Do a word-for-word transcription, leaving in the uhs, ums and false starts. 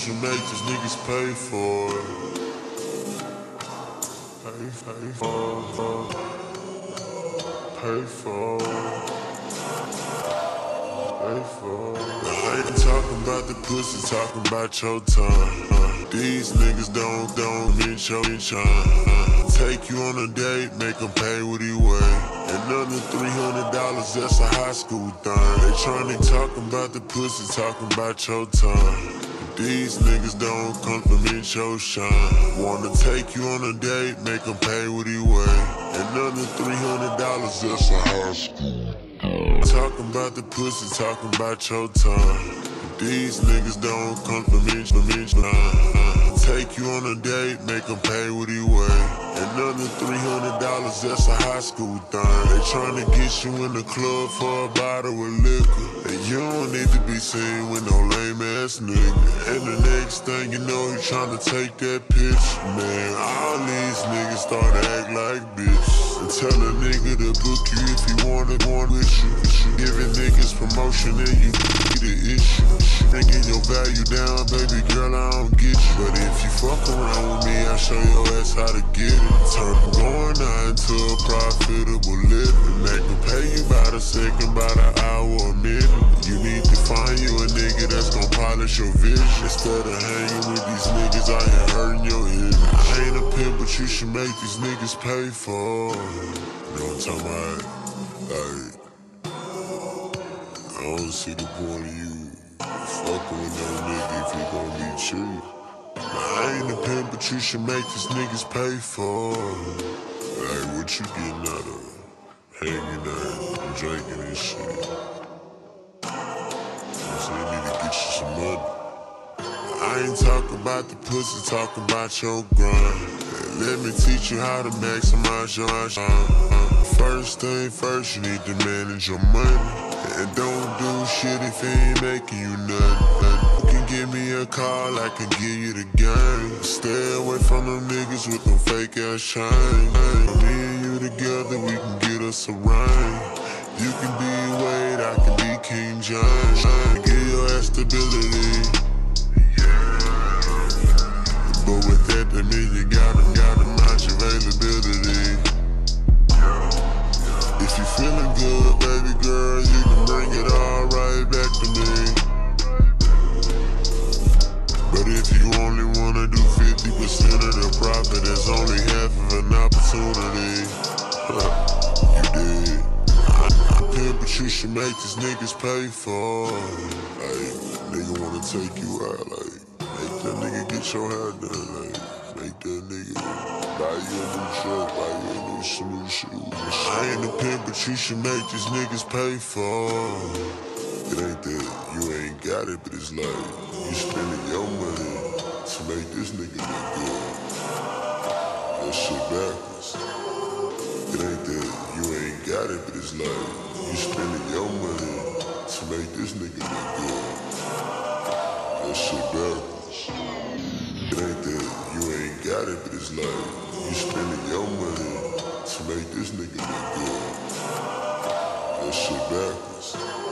should make these niggas pay for it. Pay, pay for it. Pay for it. Pay for it. I ain't talking about the pussy, talking about your time. Uh, these niggas don't, don't meet your time. Uh, take you on a date, make him pay what he weigh. Another three hundred dollars, that's a high school thing. They tryna talking about the pussy, talking about your time. These niggas don't compliment your shine. Wanna take you on a date, make him pay what he weigh. Another three hundred dollars, that's a high school. Talking about the pussy, talking about your time. These niggas don't compliment your shine. Take you on a date, make him pay what he weigh. Another three hundred dollars, that's a high school thing. They tryna get you in the club for a bottle of liquor, and you don't need to be seen with no lame ass nigga. And the next thing you know, he tryna take that picture. Man, all these niggas start to act like bitches. And tell a nigga to book you if he wanna go with you. Giving niggas promotion and you be the issue. Bringing your value down, baby girl, I don't get you. But if you fuck around with me, I'll show your ass how to get it. Turn from going out into a profitable living. Make them pay you by the second, by the hour, a minute. You need to find you a nigga that's gon' polish your vision. Instead of hanging with these niggas out here hurting your image. I ain't a pimp, but you should make these niggas pay for it. You know what I'm talking about? Like, I don't see the point of you fucking with no nigga if he gon' be cheap. I ain't a pimp, but you should make these niggas pay for it. Like, what you getting out of it? Hanging out and drinking and shit. So you need to get you some money. I ain't talking about the pussy, talking about your grind. Let me teach you how to maximize your time. First thing first, you need to manage your money. And don't do shit if it ain't making you nothing. You can give me a call, I can give you the game. Stay away from them niggas with them fake ass shine. Me and you together, we can get us a ring. You can be Wade, I can be King James. Give your ass stability. But with that, that mean you gotta, gotta match availability. If you feeling good, baby girl, you can bring it all right back to me. But if you only wanna do fifty percent of the profit, that's only half of an opportunity. You did. I, I pimp, but you should make these niggas pay for it. Like, nigga wanna take you out, like, make that nigga get your hair done, like, make that nigga buy you a new shirt, buy you a new some new shoes. I ain't a pimp, but you should make these niggas pay for it. It ain't that you ain't got it, but it's like you spending your money to make this nigga look good. That shit backwards. It ain't that you ain't got it, but it's like you spending your money to make this nigga look good. That shit backwards. It ain't that you ain't got it, but it's like you spending your money to make this nigga look good. That shit backwards.